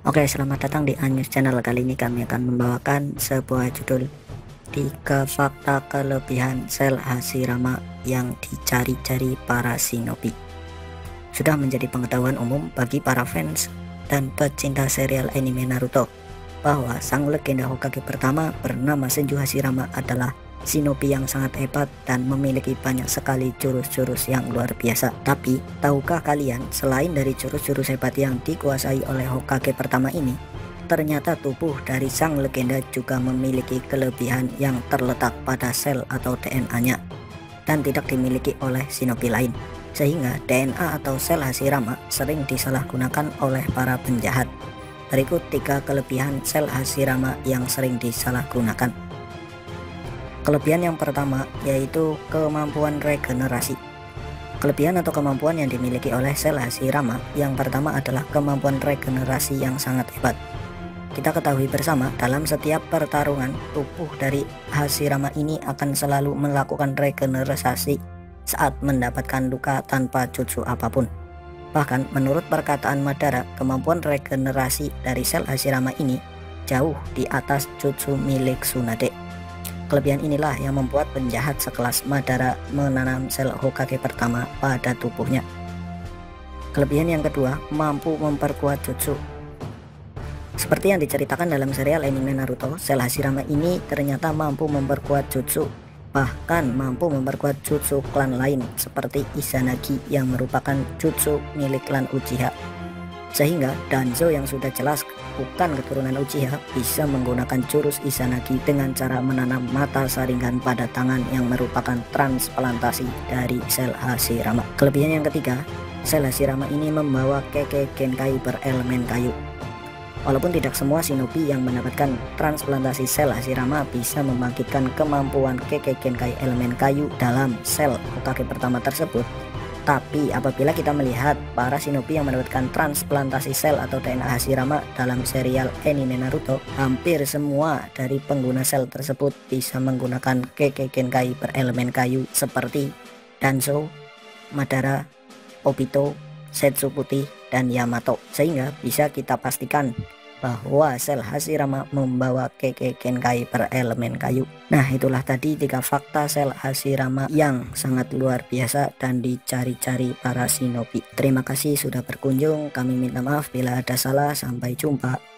Oke, selamat datang di Anyus Channel. Kali ini kami akan membawakan sebuah judul 3 fakta kelebihan sel Hashirama yang dicari-cari para shinobi. Sudah menjadi pengetahuan umum bagi para fans dan pecinta serial anime Naruto bahwa sang legenda Hokage pertama bernama Senju Hashirama adalah shinobi yang sangat hebat dan memiliki banyak sekali jurus-jurus yang luar biasa. Tapi, tahukah kalian, selain dari jurus-jurus hebat yang dikuasai oleh Hokage pertama ini, ternyata tubuh dari sang legenda juga memiliki kelebihan yang terletak pada sel atau DNA-nya dan tidak dimiliki oleh shinobi lain. Sehingga DNA atau sel Hashirama sering disalahgunakan oleh para penjahat. Berikut 3 kelebihan sel Hashirama yang sering disalahgunakan. Kelebihan yang pertama yaitu kemampuan regenerasi. Kelebihan atau kemampuan yang dimiliki oleh sel Hashirama yang pertama adalah kemampuan regenerasi yang sangat hebat. Kita ketahui bersama, dalam setiap pertarungan, tubuh dari Hashirama ini akan selalu melakukan regenerasi saat mendapatkan luka tanpa jutsu apapun. Bahkan menurut perkataan Madara, kemampuan regenerasi dari sel Hashirama ini jauh di atas jutsu milik Tsunade. Kelebihan inilah yang membuat penjahat sekelas Madara menanam sel Hokage pertama pada tubuhnya. Kelebihan yang kedua, mampu memperkuat jutsu. Seperti yang diceritakan dalam serial anime Naruto, sel Hashirama ini ternyata mampu memperkuat jutsu, bahkan mampu memperkuat jutsu klan lain seperti Izanagi yang merupakan jutsu milik klan Uchiha. Sehingga Danzo yang sudah jelas bukan keturunan Uchiha bisa menggunakan jurus Izanagi dengan cara menanam mata saringan pada tangan yang merupakan transplantasi dari sel Hashirama. Kelebihan yang ketiga, sel Hashirama ini membawa Kekkei Genkai berelemen kayu. Walaupun tidak semua shinobi yang mendapatkan transplantasi sel Hashirama bisa membangkitkan kemampuan Kekkei Genkai elemen kayu dalam sel Hokage pertama tersebut, tapi apabila kita melihat para shinobi yang mendapatkan transplantasi sel atau DNA Hashirama dalam serial anime Naruto, hampir semua dari pengguna sel tersebut bisa menggunakan Kekkei Genkai berelemen kayu seperti Danzo, Madara, Obito, Setsu Putih, dan Yamato. Sehingga bisa kita pastikan bahwa sel Hashirama membawa Kekkei Genkai berelemen kayu. Nah, itulah tadi 3 fakta sel Hashirama yang sangat luar biasa dan dicari-cari para shinobi. Terima kasih sudah berkunjung, kami minta maaf bila ada salah, sampai jumpa.